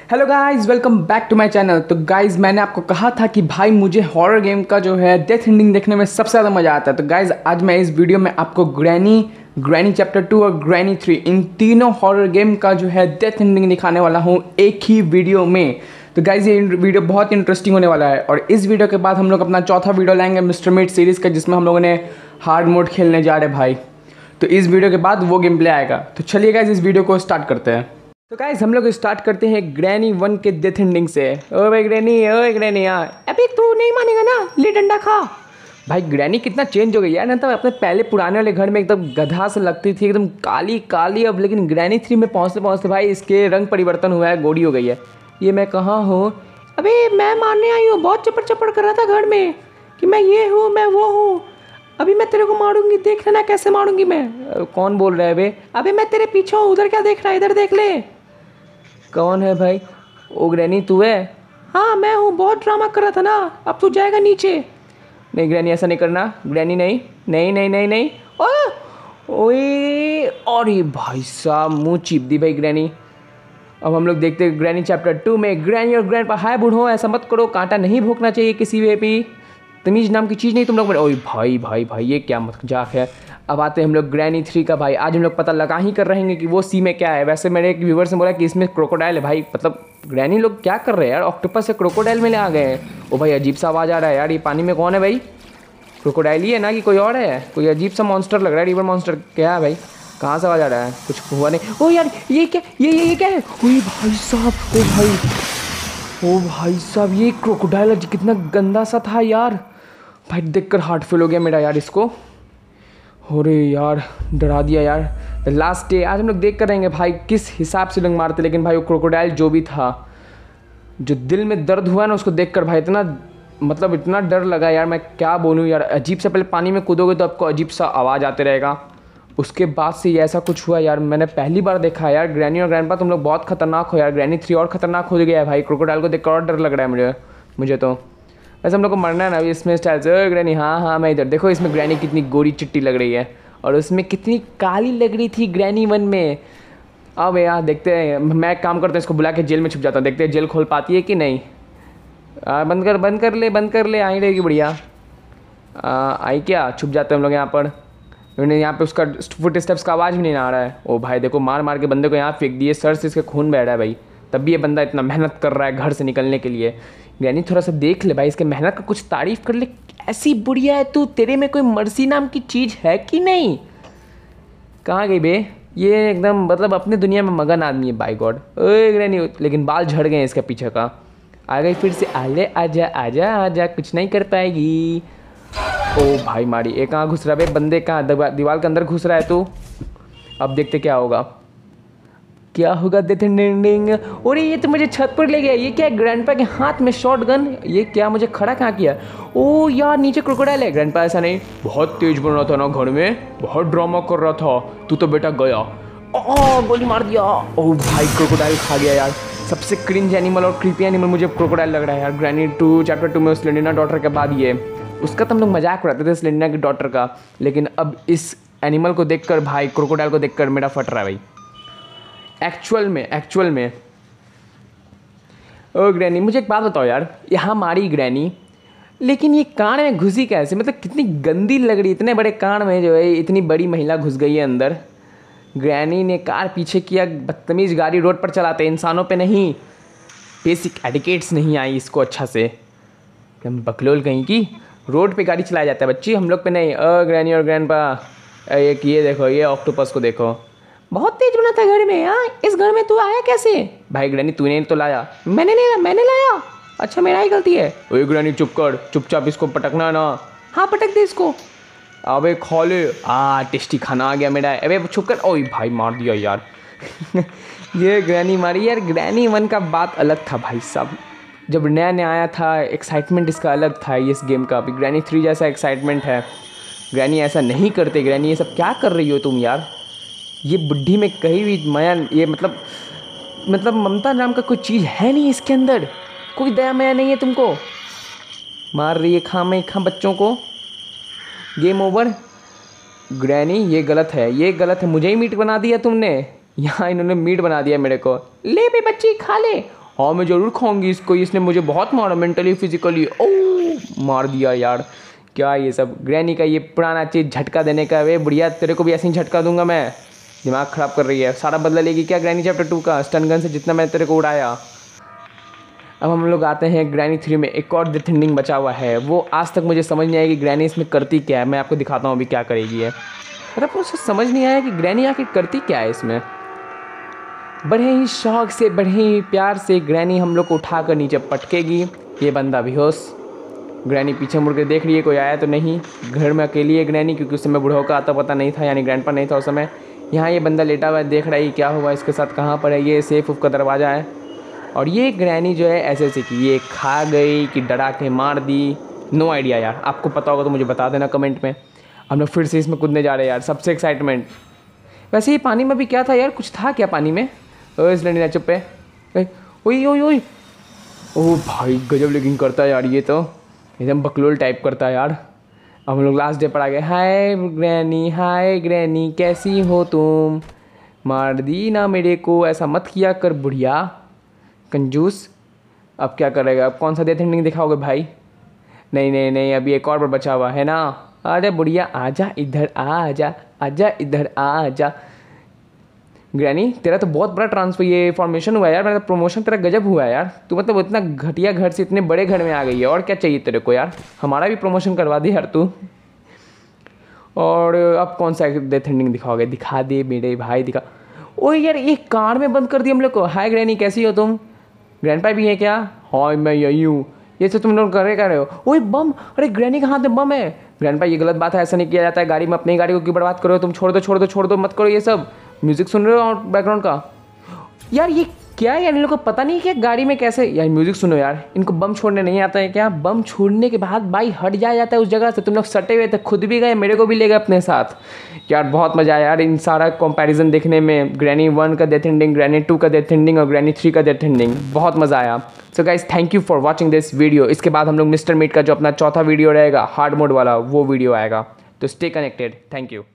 Hello guys, welcome back to my channel. तो guys, मैंने आपको कहा था कि भाई मुझे हॉरर गेम का जो है डेथ एंडिंग देखने में सबसे ज़्यादा मज़ा आता है। तो गाइस, आज मैं इस वीडियो में आपको ग्रैनी चैप्टर 2 और ग्रैनी 3 इन तीनों हॉरर गेम का जो है डेथ एंडिंग दिखाने वाला हूँ एक ही वीडियो में। तो गाइस, ये वीडियो बहुत इंटरेस्टिंग होने वाला है और इस वीडियो के बाद हम लोग अपना चौथा वीडियो लाएंगे मिस्टर मीट सीरीज़ का, जिसमें हम लोगों ने हार्ड मोड खेलने जा रहे भाई। तो इस वीडियो के बाद वो गेम प्ले आएगा। तो चलिए गाइस, इस वीडियो को स्टार्ट करते हैं। तो गाइस, हम लोग स्टार्ट करते हैं ग्रैनी 1 के डेथ एंडिंग से। ओ भाई ग्रैनी यार, अबे तू नहीं मानेगा ना, ले डंडा खा। भाई ग्रैनी कितना चेंज हो गई यार, ना तो अपने पहले पुराने वाले घर में एकदम गधा से लगती थी, एकदम काली काली। अब लेकिन ग्रैनी 3 में पहुँचते पहुँचते भाई इसके रंग परिवर्तन हुआ है, गोरी हो गई है। ये मैं कहाँ हूँ? अबे मैं मारने आई हूँ, बहुत चपड़ चपड़ कर रहा था घर में कि मैं ये हूँ, मैं वो हूँ। अभी मैं तेरे को मारूंगी, देख लेना कैसे मारूंगी मैं। कौन बोल रहा है बे? अबे मैं तेरे पीछे हूँ, उधर क्या देख रहा है, इधर देख ले। कौन है भाई? ओ ग्रैनी तू है? हाँ मैं हूँ, बहुत ड्रामा कर रहा था ना, अब तू जाएगा नीचे। नहीं ग्रैनी, ऐसा नहीं करना ग्रैनी, नहीं नहीं नहीं नहीं नहीं। ओए अरे भाई साहब, मुँह चिप दी भाई ग्रैनी। अब हम लोग देखते हैं ग्रैनी चैप्टर 2 में। ग्रैनी और ग्रैंडपा, हाय बूढ़ो ऐसा मत करो, कांटा नहीं भोंकना चाहिए किसी वे भी, तमीज नाम की चीज़ नहीं तुम लोग में। ओए भाई भाई भाई, ये क्या मजाक है। अब आते हैं हम लोग ग्रैनी 3 का। भाई आज हम लोग पता लगा ही कर रहे हैं कि वो सी में क्या है। वैसे मेरे एक व्यूवर से बोला कि इसमें क्रोकोडाइल है। भाई मतलब ग्रैनी लोग क्या कर रहे हैं यार, ऑक्टोपस से क्रोकोडाइल में ले आ गए हैं। ओ भाई अजीब सा आवाज़ आ रहा है यार, ये पानी में कौन है भाई? क्रोकोडाइल ही है ना कि कोई और है? कोई अजीब सा मॉन्स्टर लग रहा है, रिवर मॉन्स्टर क्या है भाई? कहाँ से आवाज़ आ रहा है? कुछ हुआ नहीं। ओ यार ये क्या, ये क्या है? ओए भाई साहब, ओ भाई साहब, ये क्रोकोडाइल कितना गंदा सा था यार। भाई देखकर हार्ट फेल हो गया मेरा यार इसको। अरे यार डरा दिया यार। द लास्ट डे आज हम लोग देख कर रहेंगे भाई किस हिसाब से लोग मारते। लेकिन भाई वो क्रोकोडाइल जो भी था, जो दिल में दर्द हुआ ना उसको देखकर भाई, इतना मतलब इतना डर लगा यार, मैं क्या बोलूँ यार। अजीब सा, पहले पानी में कूदोगे तो आपको अजीब सा आवाज़ आते रहेगा, उसके बाद से ये ऐसा कुछ हुआ यार। मैंने पहली बार देखा यार। ग्रैनी और ग्रैंडपा तुम लोग बहुत खतरनाक हो यार। ग्रैनी 3 और खतरनाक हो गया है भाई। क्रोकोडाइल को देखकर और डर लग रहा है मुझे तो। वैसे हम लोग को मरना है ना अभी इसमें स्टाइल से। ग्रैनी, हाँ मैं इधर देखो, इसमें ग्रैनी कितनी गोरी चिट्टी लग रही है और उसमें कितनी काली लग रही थी ग्रैनी 1 में। अब यार देखते हैं, मैं एक काम करता हूँ, इसको बुला के जेल में छुप जाता हूँ, देखते हैं जेल खोल पाती है कि नहीं। बंद कर ले, आई रहेगी बढ़िया। आई क्या? छुप जाते हैं हम लोग यहाँ पर। यहाँ पे उसका फुट स्टेप्स का आवाज़ भी नहीं आ रहा है। ओ भाई देखो, मार मार के बंदे को यहाँ फेंक दिए, सर से इसके खून बह रहा है भाई, तब भी ये बंदा इतना मेहनत कर रहा है घर से निकलने के लिए। यानी थोड़ा सा देख ले भाई, इसके मेहनत का कुछ तारीफ कर ले। ऐसी बुढ़िया है तू, तेरे में कोई मर्सी नाम की चीज़ है कि नहीं? कहाँ गई बे? ये एकदम मतलब अपनी दुनिया में मगन आदमी है बाय गॉड। ओए ग्रैनी, लेकिन बाल झड़ गए इसके पीछे का। आ गई फिर से, आले आजा आजा आजा, कुछ नहीं कर पाएगी। ओ भाई मारी, एक कहाँ घुस रहा है बंदे, कहाँ दीवार के अंदर घुस रहा है तू। अब देखते क्या होगा, क्या होगा डेथ एंडिंग। और ये तो मुझे छत पर ले गया। ये क्या है? ग्रैंडपा के हाथ में शॉट गन। ये क्या, मुझे खड़ा कहाँ किया? ओ यार नीचे क्रोकोडाइल है। ग्रैंडपा ऐसा नहीं, बहुत तेज बन रहा था ना घर में, बहुत ड्रामा कर रहा था, तू तो बेटा गया। गोली मार दिया। ओ भाई क्रोकोडाइल खा गया यार। सबसे क्रिंज एनिमल और क्रीपी एनिमल मुझे क्रोकोडाइल लग रहा है यार। ग्रैनी 2 चैप्टर 2 में स्लेंडरना डॉटर के बाद ये, उसका तो हम लोग मजाक उड़ाते थे स्लेंडरना की डॉटर का, लेकिन अब इस एनिमल को देखकर भाई, क्रोकोडाइल को देखकर मेरा फट रहा है भाई। एक्चुअल में। ओ ग्रैनी, मुझे एक बात बताओ यार, यहाँ मारी ग्रैनी, लेकिन ये कान में घुसी कैसे? मतलब कितनी गंदी लग रही है, इतने बड़े कान में जो है इतनी बड़ी महिला घुस गई है अंदर। ग्रैनी ने कार पीछे किया, बदतमीज गाड़ी रोड पर चलाते, इंसानों पे नहीं। बेसिक एटिकेट्स नहीं आई इसको अच्छा से। हम बकलोल कहीं की, रोड पे गाड़ी चलाया जाता है बच्ची, हम लोग पे नहीं। ग्रैनी और ग्रैंडपा, एक ये देखो, ये ऑक्टोपस को देखो, बहुत तेज बना था घर में। हाँ इस घर में तू आया कैसे? भाई ग्रैनी तूने तो लाया। मैंने नहीं लाया, मैंने लाया। अच्छा मेरा ही गलती है। ओए ग्रैनी चुप कर, चुपचाप इसको पटकना ना। हाँ पटक दे इसको। अबे खा ले। टेस्टी खाना आ गया मेरा। अबे चुप कर। ओए भाई मार दिया यार। ये ग्रैनी मारी यार। ग्रैनी 1 का बात अलग था भाई साहब, जब नया नया आया था, एक्साइटमेंट इसका अलग था इस गेम का। अभी ग्रैनी 3 जैसा एक्साइटमेंट है। ग्रैनी ऐसा नहीं करते। ग्रैनी ये सब क्या कर रही हो तुम यार? ये बुढ़ी में कहीं भी माया, ये मतलब ममता नाम का कोई चीज़ है नहीं इसके अंदर, कोई दया माया नहीं है तुमको। मार रही है खां बच्चों को। Game over. ग्रैनी ये गलत है, ये गलत है, मुझे ही मीट बना दिया तुमने। यहाँ इन्होंने मीट बना दिया मेरे को। ले बे बच्ची खा ले। हाँ मैं ज़रूर खाऊंगी इसको, इसने मुझे बहुत मारा मेंटली फिजिकली। ओह मार दिया यार, क्या ये सब ग्रैनी का ये पुराना चीज़ झटका देने का। वे बढ़िया, तेरे को भी ऐसे ही झटका दूंगा मैं। दिमाग ख़राब कर रही है, सारा बदला लेगी क्या ग्रैनी चैप्टर 2 का, स्टन गन से जितना मैं तेरे को उड़ाया। अब हम लोग आते हैं ग्रैनी 3 में। एक और डेथ एंडिंग बचा हुआ है, वो आज तक मुझे समझ नहीं आया कि ग्रैनी इसमें करती क्या है। मैं आपको दिखाता हूँ अभी क्या करेगी है। मतलब मुझे समझ नहीं आया कि ग्रैनी आके करती क्या है इसमें। बड़े ही शौक से, बड़े ही प्यार से ग्रैनी हम लोग को उठाकर नीचे पटकेगी। ये बंदा बेहोश। ग्रैनी पीछे मुड़ के देख रही है कोई आया तो नहीं। घर में अकेली है ग्रैनी, क्योंकि उस समय बुढ़ाओ का आता पता नहीं था, यानी ग्रैंडपा नहीं था उस समय। यहाँ ये बंदा लेटा हुआ है, देख रहा है क्या हुआ इसके साथ, कहाँ पर है ये, सेफ उफ का दरवाज़ा है। और ये ग्रैनी जो है ऐसे कि ये खा गई कि डरा के मार दी, नो आइडिया यार। आपको पता होगा तो मुझे बता देना कमेंट में। हम लोग फिर से इसमें कूदने जा रहे हैं यार, सबसे एक्साइटमेंट। वैसे ये पानी में भी क्या था यार, कुछ था क्या पानी में? इसलिए चुप है। ओई ओई ओई, ओह भाई गजब लेकिन करता है यार, ये तो एकदम बकलोल टाइप करता है यार। अब हम लोग लास्ट डे पर आ गए। हाय ग्रैनी कैसी हो तुम? मार दी ना मेरे को, ऐसा मत किया कर बुढ़िया कंजूस। अब क्या करेगा, अब कौन सा डेथ एंडिंग दिखाओगे भाई? नहीं, अभी एक और बार बचा हुआ है ना। अरे बुढ़िया आजा इधर, आजा इधर आजा। ग्रैनी तेरा तो बहुत बड़ा ट्रांसफर ये फॉर्मेशन हुआ है यार, मतलब प्रमोशन तेरा गजब हुआ है यार। तू मतलब इतना घटिया घर से इतने बड़े घर में आ गई है, और क्या चाहिए तेरे को यार? हमारा भी प्रमोशन करवा दे यार तू। और अब कौन सा डेथ एंडिंग दिखाओगे? दिखा दे मेरे भाई, दिखा। ओए यार ये कार में बंद कर दिया हम लोग को। हाय ग्रैनी कैसी हो तुम? ग्रैंडपा भी है क्या? हाँ मैं यही हूँ। ये सब तुम लोग कर रहे हो? ओए बम, अरे ग्रैनी का हाथ में बम है। ग्रैंडपा ये गलत बात है, ऐसा नहीं किया जाता है गाड़ी में। अपनी गाड़ी को क्यों बर्बाद करो तुम? छोड़ दो मत करो ये सब। म्यूजिक सुन रहे हो और बैकग्राउंड का यार, ये क्या है यार? इन लोग को पता नहीं क्या गाड़ी में कैसे यार म्यूजिक सुनो यार। इनको बम छोड़ने नहीं आता है क्या? बम छोड़ने के बाद भाई हट जाया जाता है उस जगह से। तुम लोग सटे हुए थे, खुद भी गए, मेरे को भी ले गए अपने साथ यार। बहुत मजा आया यार इन सारा कंपैरिजन देखने में। ग्रैनी 1 का डेथ एंडिंग, ग्रैनी 2 का डेथ एंडिंग और ग्रैनी 3 का डेथ एंडिंग, बहुत मजा आया। So guys thank you for watching this video. इसके बाद हम लोग मिस्टर मीट का जो अपना चौथा वीडियो रहेगा हार्ड मोड वाला, वो वीडियो आएगा। तो स्टे कनेक्टेड, थैंक यू।